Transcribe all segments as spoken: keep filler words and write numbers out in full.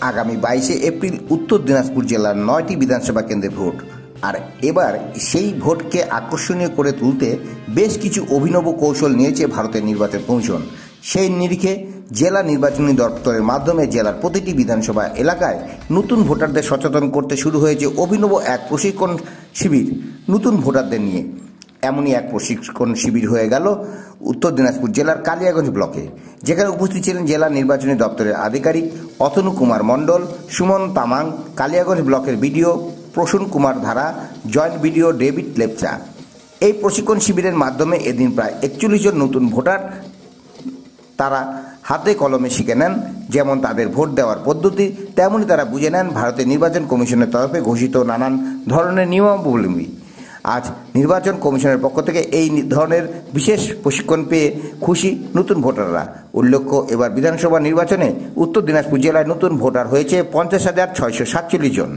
আগামী বাইশে এপ্রিল উত্তর দিনাজপুর জেলার নয়টি বিধানসভা কেন্দ্রে ভোট। আর এবার সেই ভোটকে আকর্ষণীয় করে তুলতে বেশ কিছু অভিনব কৌশল নিয়েছে ভারতের নির্বাচন কমিশন। সেই নিরিখে জেলা নির্বাচনী দপ্তরের মাধ্যমে জেলার প্রতিটি বিধানসভা এলাকায় নতুন ভোটারদের সচেতন করতে শুরু হয়েছে অভিনব এক প্রশিক্ষণ শিবির নতুন ভোটারদের নিয়ে। এমনই এক প্রশিক্ষণ শিবির হয়ে গেল উত্তর দিনাজপুর জেলার কালিয়াগঞ্জ ব্লকে, যেখানে উপস্থিত ছিলেন জেলা নির্বাচনী দপ্তরের আধিকারিক অতনু কুমার মণ্ডল, সুমন তামাং, কালিয়াগঞ্জ ব্লকের বিডিও প্রসূন কুমার ধারা, জয়েন্ট বিডিও ডেভিড লেপচা। এই প্রশিক্ষণ শিবিরের মাধ্যমে এদিন প্রায় একচল্লিশ জন নতুন ভোটার তারা হাতে কলমে শিখে নেন যেমন তাদের ভোট দেওয়ার পদ্ধতি, তেমনই তারা বুঝে নেন ভারতের নির্বাচন কমিশনের তরফে ঘোষিত নানান ধরনের নিয়মাবলী। আজ নির্বাচন কমিশনের পক্ষ থেকে এই ধরনের বিশেষ প্রশিক্ষণ পেয়ে খুশি নতুন ভোটাররা। উল্লেখ্য, এবার বিধানসভা নির্বাচনে উত্তর দিনাজপুর জেলায় নতুন ভোটার হয়েছে পঞ্চাশ হাজার ছয়শো সাতচল্লিশ জন।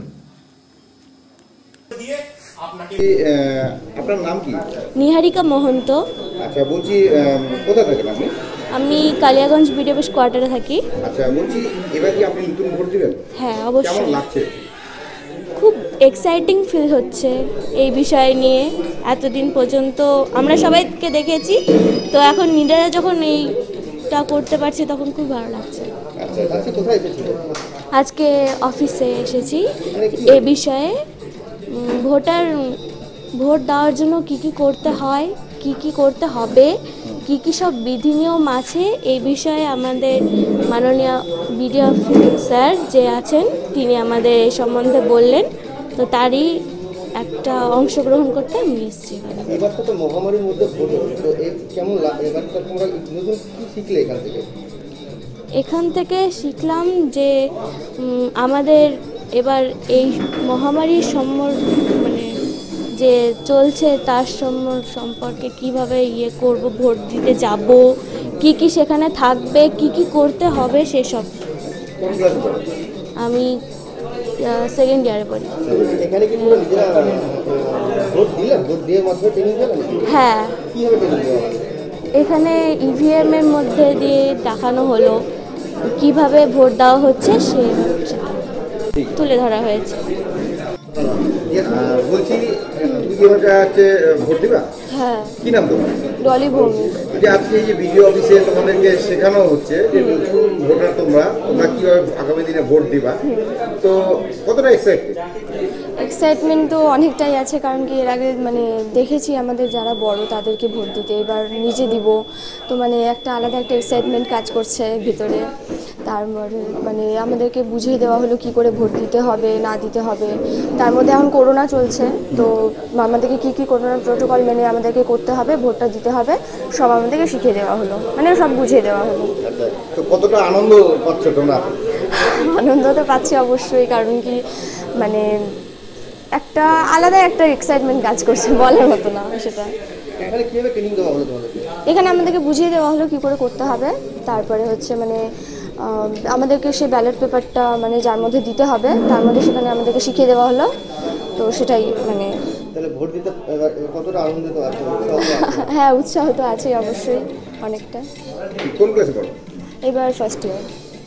আপনার নাম কি? নিহারিকা মহন্ত। আচ্ছা, বলছি কোথায় থাকেন আপনি? আমি কালিয়াগঞ্জ বিডিও অফিস কোয়ার্টারে থাকি। আচ্ছা, বলছি এবার কি আপনি নতুন ভোট দিবেন? হ্যাঁ, অবশ্যই। কেমন লাগছে? খুব এক্সাইটিং ফিল হচ্ছে এই বিষয় নিয়ে। এতদিন পর্যন্ত আমরা সবাইকে দেখেছি, তো এখন নিজেরা যখন এইটা করতে পারছি তখন খুব ভালো লাগছে। আচ্ছা, আজকে কোথায় এসেছিলেন? আজকে অফিসে এসেছি এ বিষয়ে। ভোটার ভোট দেওয়ার জন্য কি কি করতে হয়, কি কি করতে হবে, কি কি সব বিধি নিয়ম আছে, এই বিষয়ে আমাদের মাননীয় বিডিও স্যার যে আছেন তিনি আমাদের এই সম্বন্ধে বললেন, তো তারই একটা অংশগ্রহণ করতে আমি এসেছি। এবার তো মহামারীর মধ্যে ভোট হচ্ছে, তো কেমন লাগে? এবার তোমরা নতুন কি শিখলে এখান থেকে? এখান থেকে শিখলাম যে আমাদের এবার এই মহামারীর সম্মর মানে যে চলছে তার সম্পর্কে কিভাবে ইয়ে করব, ভোট দিতে যাব, কি কি সেখানে থাকবে, কি কি করতে হবে সেসব। আমি সেকেন্ড ইয়ারে পড়ি। এখানে কি পুরো নিজেরা ভোট দিলেন? ভোট দিয়ে মাত্র ট্রেনিং দিলেন? হ্যাঁ, কিভাবে ট্রেনিং দেওয়া হবে? এখানে ইভিএম এর মধ্যে দিয়ে দেখানো হলো কিভাবে ভোট দেওয়া হচ্ছে, সে তুলে ধরা হয়েছে। বলছি তুমি কি হচ্ছে ভোট দিবা? হ্যাঁ। কি নাম তোমার? ডলি ভৌমিক। যে আজকে এই যে বিডিও অফিসে তোমাদেরকে শেখানো হচ্ছে যে নতুন ভোটার তোমরা তোমরা কিভাবে আগামী দিনে ভোট দিবা, তো কতটা এক্সাইটেড? এক্সাইটমেন্ট তো অনেকটাই আছে, কারণ কি এর আগে মানে দেখেছি আমাদের যারা বড় তাদেরকে ভোট দিতে, এবার নিজে দিব, তো মানে একটা আলাদা একটা এক্সাইটমেন্ট কাজ করছে ভিতরে। তারপরে মানে আমাদেরকে বুঝিয়ে দেওয়া হলো কি করে ভোট দিতে হবে না দিতে হবে। তার মধ্যে এখন করোনা চলছে, তো আমাদেরকে কি কি করোনা প্রোটোকল মেনে আমাদেরকে করতে হবে, ভোটটা দিতে হবে, সব আমাদেরকে শিখিয়ে দেওয়া হলো, মানে সব বুঝিয়ে দেওয়া হলো। তো কতটা আনন্দ পাচ্ছ তোমরা? আনন্দ তো পাচ্ছি অবশ্যই, কারণ কি মানে একটা আলাদা একটা এক্সাইটমেন্ট কাজ করছে, বলার মতো না সেটা। এখানে কিভাবে ট্রেনিং দেওয়া হলো তোমাদেরকে? এখানে আমাদেরকে বুঝিয়ে দেওয়া হলো কী করে করতে হবে, তারপরে হচ্ছে মানে আমাদেরকে সেই ব্যালট পেপারটা মানে যার মধ্যে দিতে হবে তার মধ্যে সেখানে আমাদেরকে শিখিয়ে দেওয়া হলো, তো সেটাই মানে। তাহলে ভোট দিতে কতটা আনন্দিত আছো? হ্যাঁ, উৎসাহ তো আছেই অবশ্যই অনেকটা। কোন ক্লাসে পড়ো? এবার ফার্স্ট ইয়ার।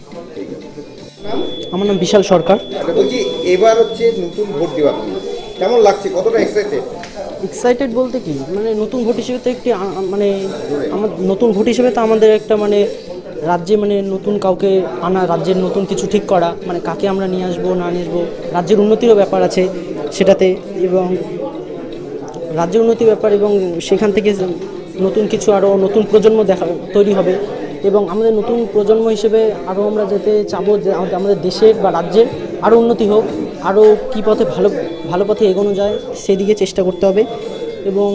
আমার নাম বিশাল সরকার। বলছি এবার হচ্ছে নতুন ভোট দিবা, কেমন লাগছে? কতটা এক্সাইটেড? এক্সাইটেড বলতে কি, মানে নতুন ভোট হিসেবে তো একটি মানে আমার নতুন ভোট হিসেবে তো আমাদের একটা মানে রাজ্যে মানে নতুন কাউকে আনা, রাজ্যের নতুন কিছু ঠিক করা, মানে কাকে আমরা নিয়ে আসবো না নিয়ে আসবো, রাজ্যের উন্নতিরও ব্যাপার আছে সেটাতে, এবং রাজ্যের উন্নতির ব্যাপার, এবং সেখান থেকে নতুন কিছু আরও নতুন প্রজন্ম দেখা তৈরি হবে, এবং আমাদের নতুন প্রজন্ম হিসেবে আরও আমরা যেতে চাবো যে আমাদের দেশের বা রাজ্যের আরও উন্নতি হোক, আরও কী পথে ভালো ভালো পথে এগোনো যায় সেদিকে চেষ্টা করতে হবে। এবং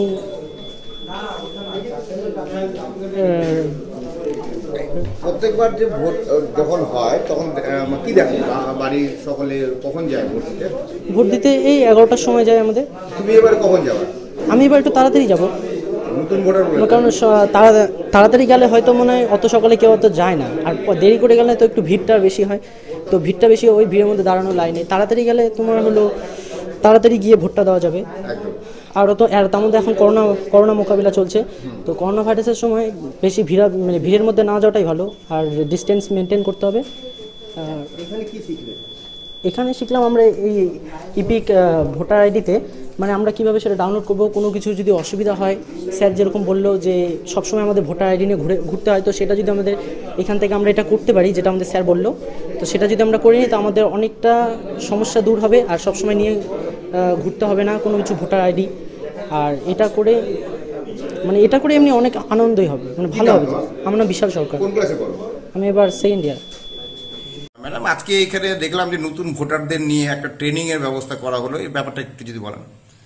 প্রত্যেকবার যে ভোট যখন হয় তখন কি দেখো বাড়ির সকলে কখন যায় ভোট দিতে? ভোট দিতে এই এগারোটার সময় যায় আমাদের। তুমি এবার কখন যাবে? আমি এবার একটু তাড়াতাড়ি যাবো, নতুন ভোটার কারণ তাড়াতাড়ি গেলে হয়তো মনে হয় অত সকালে কেউ অত যায় না, আর দেরি করে গেলে তো একটু ভিড়টা বেশি হয়, তো ভিড়টা বেশি ওই ভিড়ের মধ্যে দাঁড়ানো লাইনে। তাড়াতাড়ি গেলে তোমার হলো তাড়াতাড়ি গিয়ে ভোটটা দেওয়া যাবে। আর তো আর তার মধ্যে এখন করোনা করোনা মোকাবিলা চলছে, তো করোনা ভাইরাসের সময় বেশি ভিড় মানে ভিড়ের মধ্যে না যাওয়াটাই ভালো, আর ডিস্টেন্স মেনটেন করতে হবে। এখানে কি শিখলেন? এখানে শিখলাম আমরা এই ইপিক ভোটার আইডিতে মানে আমরা কীভাবে সেটা ডাউনলোড করবো, কোনো কিছু যদি অসুবিধা হয়, স্যার যেরকম বললো যে সবসময় আমাদের ভোটার আইডি নিয়ে ঘুরে ঘুরতে হয়, তো সেটা যদি আমাদের এখান থেকে আমরা এটা করতে পারি, যেটা আমাদের স্যার বললো, তো সেটা যদি আমরা করে নিই তো আমাদের অনেকটা সমস্যা দূর হবে আর সবসময় নিয়ে ঘুরতে হবে না কোনো কিছু ভোটার আইডি। আর এটা করে মানে এটা করে এমনি অনেক আনন্দই হবে, মানে ভালো হবে। আমার নাম বিশাল সরকার, কোন ক্লাসে পড়ো? আমি এবার সেকেন্ড ইয়ার। ম্যাডাম, আজকে এখানে দেখলাম যে নতুন ভোটারদের নিয়ে একটা ট্রেনিং এর ব্যবস্থা করা হলো, এই ব্যাপারটা একটু যদি বলেন।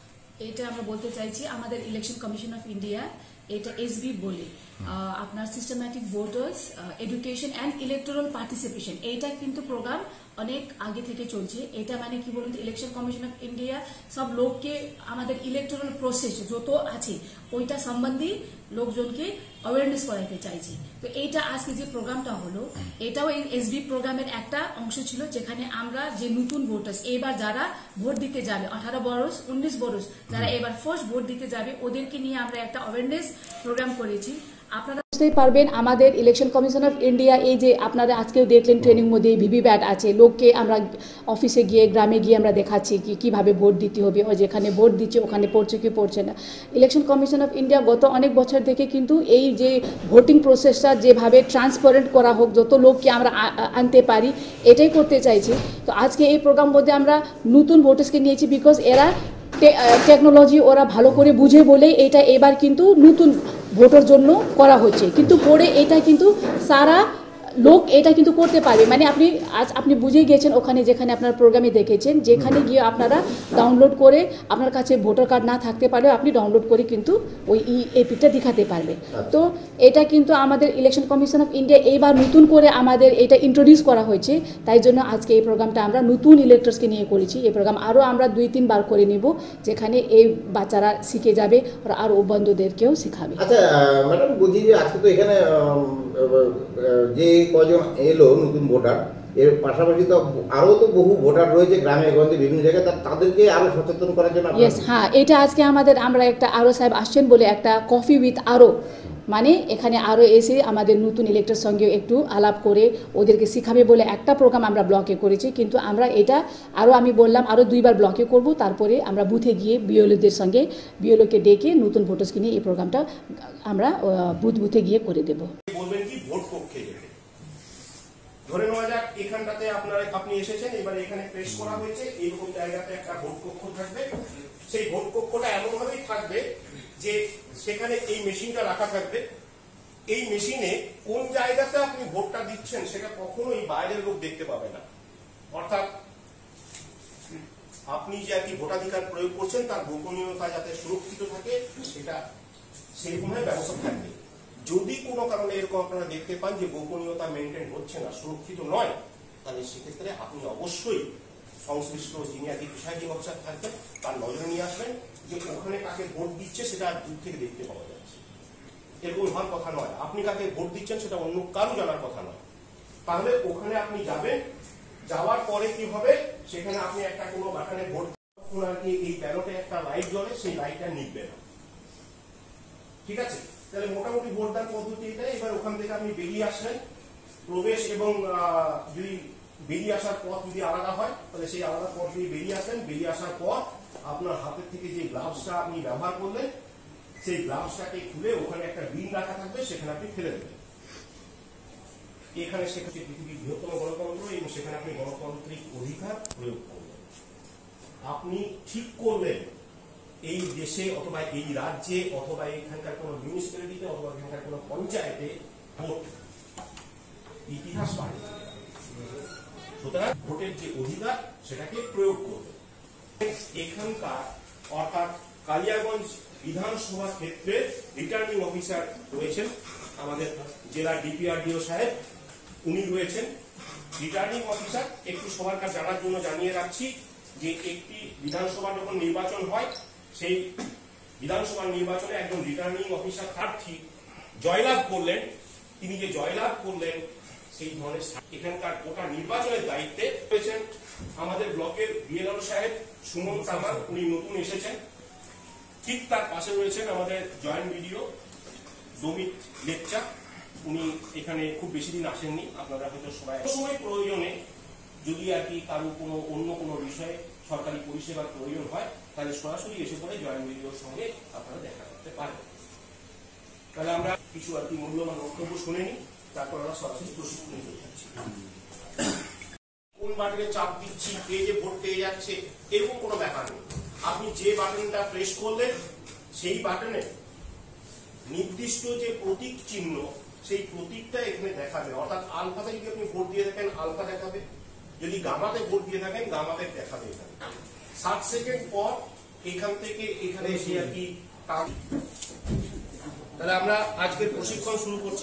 এটা আমরা বলতে চাইছি আমাদের ইলেকশন কমিশন অফ ইন্ডিয়া এটা এসবি বলে আপনার systematic voters education and electoral participation, এইটা কিন্তু প্রোগ্রাম অনেক আগে থেকে চলছে। এটা মানে কি বলুন, ইলেকশন কমিশন অফ ইন্ডিয়া সব লোককে আমাদের ইলেকটোরাল প্রসেস যত আছে ওইটা সম্বন্ধে লোকজনকে অ্যাওয়ারনেস করাতে চাইছি। তো এইটা আজকে যে প্রোগ্রামটা হলো এটাও এই এসবি প্রোগ্রামের একটা অংশ ছিল, যেখানে আমরা যে নতুন ভোটার্স এবার যারা ভোট দিতে যাবে আঠারো বরস উনিশ বরস যারা এবার ফার্স্ট ভোট দিতে যাবে ওদেরকে নিয়ে আমরা একটা অ্যাওয়ারনেস প্রোগ্রাম করেছি। আপনারা বুঝতেই পারবেন আমাদের ইলেকশন কমিশন অফ ইন্ডিয়া এই যে আপনারা আজকেও দেখলেন ট্রেনিং মধ্যে ভিভিপ্যাট আছে, লোককে আমরা অফিসে গিয়ে গ্রামে গিয়ে আমরা দেখাচ্ছি কি কীভাবে ভোট দিতে হবে, ও যেখানে ভোট দিচ্ছে ওখানে পড়ছে কি পড়ছে না। ইলেকশন কমিশন অফ ইন্ডিয়া গত অনেক বছর থেকে কিন্তু এই যে ভোটিং প্রসেসটা যেভাবে ট্রান্সপারেন্ট করা হোক, যত লোককে আমরা আনতে পারি এটাই করতে চাইছি। তো আজকে এই প্রোগ্রাম মধ্যে আমরা নতুন ভোটার্সকে নিয়েছি, বিকজ এরা টেকনোলজি ওরা ভালো করে বুঝে বলে এটা এবার কিন্তু নতুন ভোটের জন্য করা হচ্ছে, কিন্তু পরে এটা কিন্তু সারা লোক এটা কিন্তু করতে পারবে। মানে আপনি আজ আপনি বুঝেই গেছেন ওখানে যেখানে আপনার প্রোগ্রামে দেখেছেন, যেখানে গিয়ে আপনারা ডাউনলোড করে আপনার কাছে ভোটার কার্ড না থাকতে পারলে আপনি ডাউনলোড করে কিন্তু ওই ই এপিটা দেখাতে পারবে। তো এটা কিন্তু আমাদের ইলেকশন কমিশন অফ ইন্ডিয়া এইবার নতুন করে আমাদের এটা ইন্ট্রোডিউস করা হয়েছে, তাই জন্য আজকে এই প্রোগ্রামটা আমরা নতুন ইলেক্টরসকে নিয়ে করেছি। এই প্রোগ্রাম আরও আমরা দুই তিনবার করে নেব, যেখানে এই বাচ্চারা শিখে যাবে আর আরও বন্ধুদেরকেও শেখাবে। আচ্ছা ম্যাডাম, বুঝি যে আজকে তো এখানে যে কজন এলো নতুন ভোটার, এর পাশাপাশি তো আরও তো বহু ভোটার রয়েছে গ্রামে গঞ্জে বিভিন্ন জায়গায়, তাদেরকে আরও সচেতন করার জন্য। ইয়েস, হ্যাঁ, এটা আজকে আমাদের আমরা একটা আরও সাহেব আসছেন বলে একটা কফি উইথ আরও, মানে এখানে আরও এসে আমাদের নতুন ইলেক্টর সঙ্গে একটু আলাপ করে ওদেরকে শেখাবে বলে একটা প্রোগ্রাম আমরা ব্লকে করেছি। কিন্তু আমরা এটা আরও আমি বললাম আরও দুইবার ব্লকে করব, তারপরে আমরা বুথে গিয়ে বিএলওদের সঙ্গে বিএলওকে ডেকে নতুন ভোটার্সকে নিয়ে এই প্রোগ্রামটা আমরা বুথ বুথে গিয়ে করে দেব। বলবেন কি ভোট কক্ষে যেতে, ধরে নেওয়া যাক এখানটাতে আপনারা আপনি এসেছেন, এবারে এখানে প্রেস করা হয়েছে, এইরকম জায়গাতে একটা ভোট কক্ষ থাকবে। সেই ভোট কক্ষটা এমন ভাবেই থাকবে যে সেখানে এই মেশিনটা রাখা থাকবে। এই মেশিনে কোন জায়গাতে আপনি ভোটটা দিচ্ছেন সেটা কখনোই বাইরের লোক দেখতে পাবে না, অর্থাৎ আপনি যে আর কি ভোটাধিকার প্রয়োগ করছেন তার গোপনীয়তা যাতে সুরক্ষিত থাকে সেটা সেইরকমভাবে ব্যবস্থা থাকবে। যদি কোনো কারণে এরকম আপনারা দেখতে পান যে গোপনীয়তা মেনটেন হচ্ছে না, সুরক্ষিত নয়, তাহলে সেক্ষেত্রে আপনি অবশ্যই সংশ্লিষ্ট যিনি আর কি প্রিসাইডিং অফিসার থাকবেন তার নজরে নিয়ে আসবেন যে ওখানে কাকে ভোট দিচ্ছে সেটা দূর থেকে দেখতে পাওয়া যাচ্ছে। এরকম হওয়ার কথা নয়, আপনি কাকে ভোট দিচ্ছেন সেটা অন্য কারো জানার কথা নয়। তাহলে ওখানে আপনি যাবেন, যাওয়ার পরে কি হবে, সেখানে আপনি একটা কোনো বাটনে ভোট আর কি এই ব্যালটে একটা লাইট জ্বলে, সেই লাইটটা নিবে না, ঠিক আছে? তাহলে মোটামুটি ভোটদান পদ্ধতি এটাই। এবার ওখান থেকে আপনি বেরিয়ে আসলেন, প্রবেশ এবং যদি বেরিয়ে আসার পথ যদি আলাদা হয় তাহলে সেই আলাদা পথ দিয়ে বেরিয়ে আসলেন। বেরিয়ে আসার পর আপনার হাতের থেকে যে গ্লাভসটা আপনি ব্যবহার করলেন সেই গ্লাভসটাকে খুলে ওখানে একটা বিন রাখা থাকবে, সেখানে আপনি ফেলে দেবেন। এখানে সেখানে পৃথিবীর বৃহত্তম গণতন্ত্র এবং সেখানে আপনি গণতান্ত্রিক অধিকার প্রয়োগ করবেন। আপনি ঠিক করলেন এই দেশে অথবা এই রাজ্যে অথবা এখানকার কোন মিউনিসিপ্যালিটিতে অথবা এখানকার কোন পঞ্চায়েতে ভোট ইতিহাস পাল্টে যাবে। সুতরাং ভোটের যে অধিকার সেটাকে প্রয়োগ করবে। এখানকার অর্থাৎ কালিয়াগঞ্জ বিধানসভা ক্ষেত্রে রিটার্নিং অফিসার রয়েছেন আমাদের জেলা ডিপিআরডিও সাহেব, উনি রয়েছেন রিটার্নিং অফিসার। একটু সবার কাছে জানার জন্য জানিয়ে রাখছি যে একটি বিধানসভা যখন নির্বাচন হয় সেই বিধানসভা নির্বাচনে একজন রিটার্নিং অফিসার প্রার্থী জয়লাভ করলেন, তিনি যে জয়লাভ করলেন সেই ধরনের এখানকার গোটা নির্বাচনের দায়িত্বে রয়েছেন আমাদের ব্লকের বিএলও সাহেব সুমন সামান, উনি নতুন এসেছেন। ঠিক তার পাশে রয়েছেন আমাদের জয়েন্ট বিডিও দমিত লেপচা, উনি এখানে খুব বেশি দিন আসেননি, আপনারা হয়তো সবাই সময় প্রয়োজনে যদি আর কি কারো কোনো অন্য কোনো বিষয়ে সরকারি পরিষেবার প্রয়োজন হয় তাহলে সরাসরি এসে পড়ে জয়েন্ট ভিডিওর সঙ্গে আপনারা দেখা করতে পারেন। তাহলে আমরা কিছু আর কি মূল্যবান বক্তব্য শুনে নিই, তারপর আমরা সরাসরি প্রশিক্ষণে চলে যাচ্ছি। কোন বাটনে চাপ দিচ্ছি, কে যে ভোট পেয়ে যাচ্ছে, এরকম কোনো ব্যাপার নেই। আপনি যে বাটনটা প্রেস করলেন সেই বাটনে নির্দিষ্ট যে প্রতীক চিহ্ন সেই প্রতীকটা এখানে দেখাবে, অর্থাৎ আলফাতে যদি আপনি ভোট দিয়ে থাকেন আলফা দেখাবে, যদি গামাতে ভোট দিয়ে থাকেন গামাতে দেখাবে। এখানে ষাট সেকেন্ড পর এখান থেকে এখানে এসে আর কি। তাহলে আমরা আজকের প্রশিক্ষণ শুরু করছি।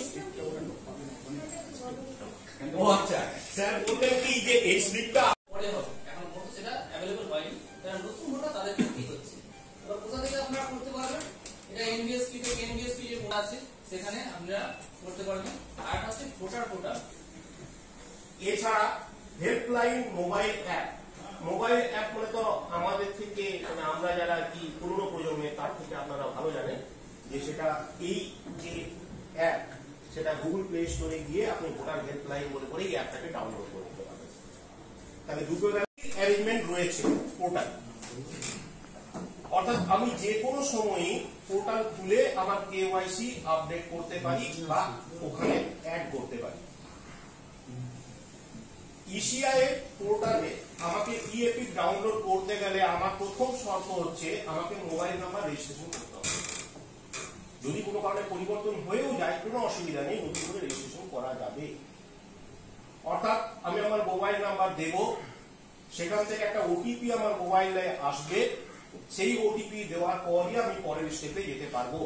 ও আচ্ছা, স্যার বললেন কি যে এই স্লিপটা পরে হবে, এখন পর্যন্ত সেটা অ্যাভেলেবল হয়নি, তারা নতুন ভোটার তাদের কি হচ্ছে। এবার কোথা থেকে আপনারা করতে পারবেন, এটা এনবিএসপি থেকে এনবিএসপি যে ভোট আছে সেখানে আপনারা করতে পারবেন। আর হচ্ছে ভোটার পোর্টাল, এছাড়া helpline mobile app. Mobile app মানে তো আমাদের থেকে মানে আমরা যারা কি পুরনো প্রজন্মের তার থেকে আপনারা ভালো জানেন যে সেটা এই যে অ্যাপ সেটা গুগল প্লে স্টোরে গিয়ে আপনি ভোটার হেল্পলাইন বলে করে এই অ্যাপটাকে ডাউনলোড করে নিতে পারবেন। তাহলে দুটো অ্যারেঞ্জমেন্ট রয়েছে পোর্টাল, অর্থাৎ আমি যে কোনো সময়ই পোর্টাল খুলে আমার কেওয়াইসি আপডেট করতে পারি বা ওখানে অ্যাড করতে পারি। ইসিআই এর পোর্টালে আমাকে ইএপিক ডাউনলোড করতে গেলে আমার প্রথম শর্ত হচ্ছে আমাকে মোবাইল নাম্বার রেজিস্ট্রেশন করতে হবে। যদি কোনো কারণে পরিবর্তন হয়েও যায় কোনো অসুবিধা নেই, নতুন করে রেজিস্ট্রেশন করা যাবে। অর্থাৎ আমি আমার মোবাইল নাম্বার দেব, সেখান থেকে একটা ওটিপি আমার মোবাইলে আসবে, সেই ওটিপি দেওয়ার পরই আমি পরের স্টেপে যেতে পারবো।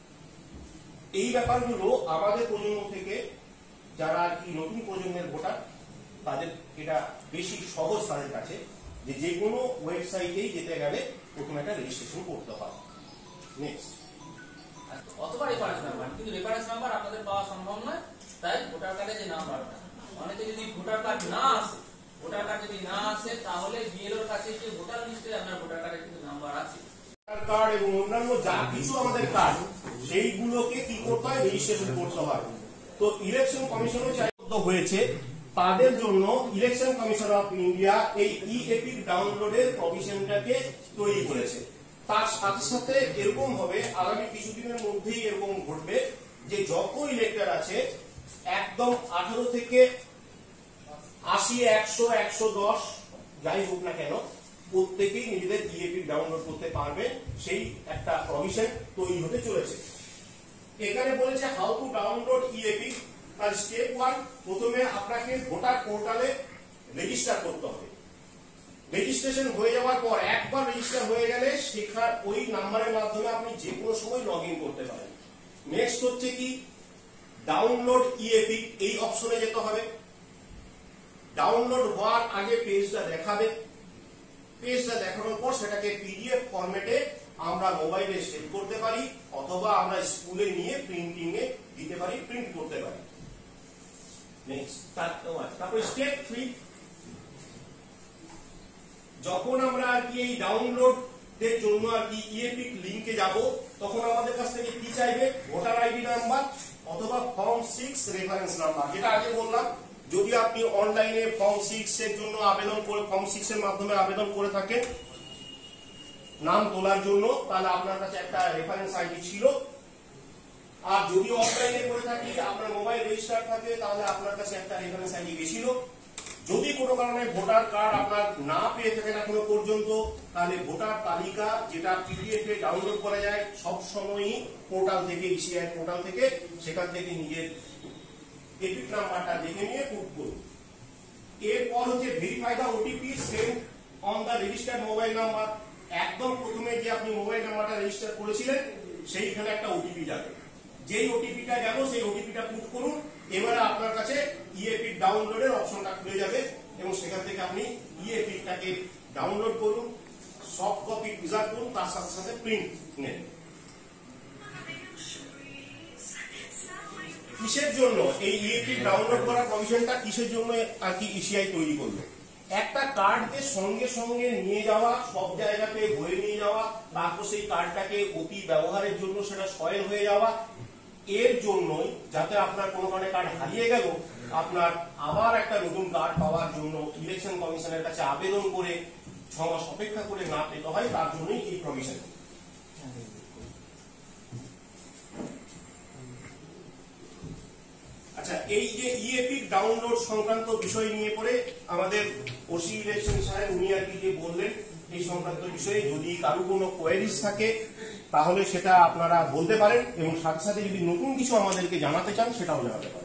এই ব্যাপারগুলো আমাদের প্রজন্ম থেকে যারা আর কি নতুন প্রজন্মের ভোটার তাদের এটা বেশি সহজ তাদের কাছে, যে যে কোনো ওয়েবসাইটেই যেতে গেলে প্রথমে একটা রেজিস্ট্রেশন করতে হয়। নেক্সট অথবা রেফারেন্স নাম্বার, কিন্তু রেফারেন্স নাম্বার আপনাদের পাওয়া সম্ভব নয়, তাই ভোটার কার্ডে যে নাম্বারটা অনেকে যদি ভোটার কার্ড না আসে, ভোটার কার্ড যদি না আসে তাহলে বিএলওর কাছে যে ভোটার লিস্টে আপনার ভোটার কার্ডের কিন্তু নাম্বার আছে, ভোটার কার্ড এবং অন্যান্য যা কিছু আমাদের কার্ড সেইগুলোকে কি করতে হয়, রেজিস্ট্রেশন করতে হয়। তো ইলেকশন কমিশনও চাইবদ্ধ হয়েছে, তাদের জন্য ইলেকশন কমিশন অফ ইন্ডিয়া এই ই এপিক ডাউনলোডের প্রভিশনটাকে তৈরি করেছে। তার সাথে সাথে এরকম হবে আগামী কিছুদিনের মধ্যেই এরকম ঘটবে যে যত ইলেক্টর আছে একদম আঠারো থেকে আশি একশো একশো দশ যাই হোক না কেন প্রত্যেকেই নিজেদের ইএপি ডাউনলোড করতে পারবে, সেই একটা প্রভিশন তৈরি হতে চলেছে। এখানে বলেছে হাউ টু ডাউনলোড ইএপি। তার স্টেপ ওয়ান, প্রথমে আপনাকে ভোটার পোর্টালে রেজিস্টার করতে হবে। রেজিস্ট্রেশন হয়ে যাওয়ার পর একবার রেজিস্টার হয়ে গেলে সেখানে ওই নাম্বারের মাধ্যমে আপনি যে কোনো সময় লগ ইন করতে পারেন। নেক্সট হচ্ছে কি, ডাউনলোড ইএপি, এই অপশনে যেতে হবে। ডাউনলোড হওয়ার আগে পেজটা দেখাবে, পেজটা দেখানোর পর সেটাকে পিডিএফ ফরম্যাটে আমরা মোবাইলে সেভ করতে পারি অথবা আমরা স্কুলে নিয়ে প্রিন্টিং এ দিতে পারি, প্রিন্ট করতে পারি। নেক্সট তারপর স্টেপ থ্রি, যখন আমরা আর কি এই ডাউনলোড এর জন্য আর কি ইএপিক লিংকে যাব তখন আমাদের কাছ থেকে কি চাইবে, ভোটার আইডি নাম্বার অথবা ফর্ম সিক্স রেফারেন্স নাম্বার। যেটা আগে বললাম, যদি আপনি অনলাইনে ফর্ম সিক্স এর জন্য আবেদন করে ফর্ম সিক্স এর মাধ্যমে আবেদন করে থাকেন নাম তোলার জন্য, তাহলে আপনার কাছে একটা রেফারেন্স আইডি ছিল। আর যদি অফলাইনে করে থাকি আপনার মোবাইল রেজিস্টার থাকে তাহলে আপনার কাছে একটা রেফারেন্স আইডি গেছিল। যদি কোনো কারণে ভোটার কার্ড আপনার না পেয়ে থাকেন এখনো পর্যন্ত, তাহলে ভোটার তালিকা যেটা পিডিএফ এ ডাউনলোড করা যায় সব সময়ই পোর্টাল থেকে, ইসিআই পোর্টাল থেকে, সেখান থেকে নিজের এপিক নাম্বারটা দেখে নিয়ে পুট করুন। এরপর হচ্ছে verify the OTP send on the registered mobile number. একদম প্রথমে যে আপনি মোবাইল নাম্বারটা রেজিস্টার করেছিলেন সেইখানে একটা ওটিপি যাবে, যেই ওটিপিটা গেল সেই ওটিপিটা পুট করুন। এবারে আপনার কাছে ইএপিক ডাউনলোডের অপশনটা খুলে যাবে এবং সেখান থেকে আপনি ইএপিকটাকে ডাউনলোড করুন, সফট কপি প্রিজার্ভ করুন, তার সাথে সাথে প্রিন্ট নেন। কিসের জন্য এই ইএপিক ডাউনলোড করার প্রভিশনটা কিসের জন্য আর কি ইসিআই তৈরি করবে? একটা কার্ডকে সঙ্গে সঙ্গে নিয়ে যাওয়া, সব জায়গাতে বয়ে নিয়ে যাওয়া, তারপর সেই কার্ডটাকে অতি ব্যবহারের জন্য সেটা সয়েল হয়ে যাওয়া, এর জন্যই যাতে আপনার কোনো কারণে কার্ড হারিয়ে গেল, আপনার আবার একটা নতুন কার্ড পাওয়ার জন্য ইলেকশন কমিশনের কাছে আবেদন করে ছ মাস অপেক্ষা করে না পেতে হয়, তার জন্যই এই প্রভিশন। আচ্ছা, এই যে ইএপি ডাউনলোড সংক্রান্ত বিষয় নিয়ে পরে আমাদের ওসি ইলেকশন সাহেব উনি আর কি যে বললেন এই সংক্রান্ত বিষয়ে, যদি কারো কোনো কোয়েরিজ থাকে তাহলে সেটা আপনারা বলতে পারেন, এবং সাথে সাথে যদি নতুন কিছু আমাদেরকে জানাতে চান সেটাও জানাতে পারেন।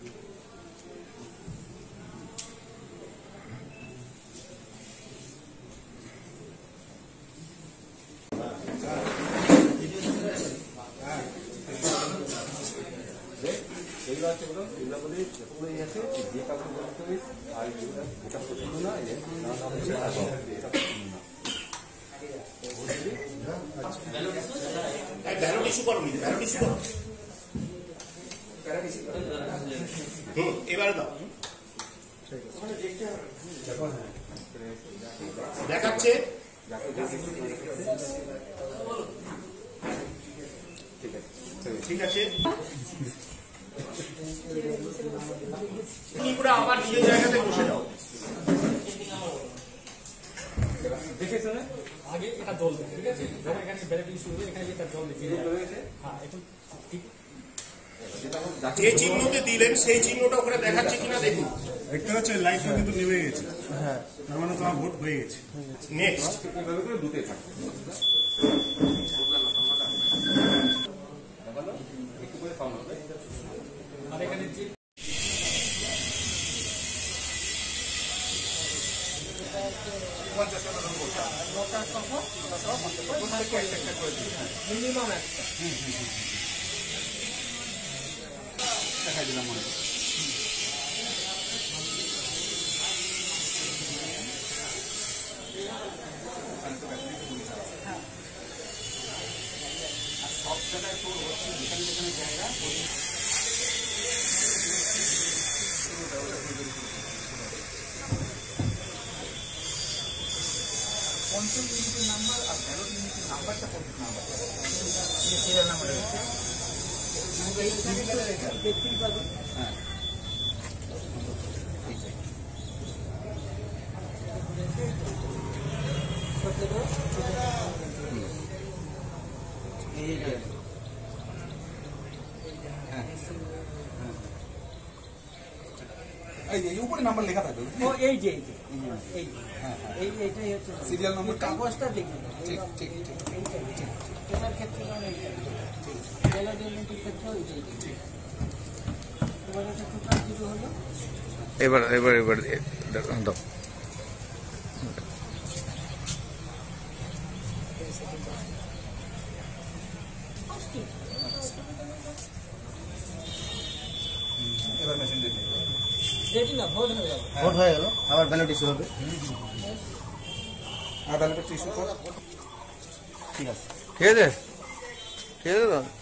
ব্যালট ইস্যু করো, ব্যালট ইস্যু করো। হুম, এবারে দাও, দেখাচ্ছে। ঠিক আছে, তুমি পুরো আবার নিজের জায়গাতে বসে যাও। দেখে শুনে আগে এটা জল দেবে, ঠিক আছে? যখন এখানে ব্যালট ইস্যু হবে এখানে এটা জল দেবে। হ্যাঁ, এখন ঠিক যে চিহ্নতে দিলেন সেই চিহ্নটা ওখানে দেখাচ্ছে কিনা দেখুন। দেখতে পাচ্ছেন লাইটটা কিন্তু নেমে গেছে, হ্যাঁ, তার মানে তোমার ভোট হয়ে গেছে। নেক্সট এইভাবে করে দুতে থাকে। একটু করে সাউন্ড হবে। আর এখানে যে মিনিমাম একটা দেখাই দিলাম মনে হয়। সব জায়গায় তোর হচ্ছে যেখানে যেখানে জায়গা পঞ্চম ইউনিটের নাম্বার আর তেরো ইউনিটের নাম্বারটা পঞ্চাশ নাম্বার সিরিয়াল নাম্বার দেখতেই পাবেন। হ্যাঁ, এই উপরে নাম্বার লেখা থাকবে। ও এই যে এই যে এই হ্যাঁ এই এইটাই হচ্ছে সিরিয়াল নম্বর, কাগজটা দেখি। ঠিক ঠিক ঠিক ঠিক এটার ক্ষেত্রে কারণ এইটা ঠিক জেলা ডেলিমিটের ক্ষেত্রে এইটাই ঠিক। এবার এটা টোটাল জিরো হলো। এবার এবার এবার দাও। এবার মেশিন রেডি রেডি না, ভোট হয়ে গেল। ভোট হয়ে গেল, আবার ব্যালট ইস্যু হবে। আর ব্যালট ইস্যু কর। ঠিক আছে, ঠিক আছে, ঠিক আছে।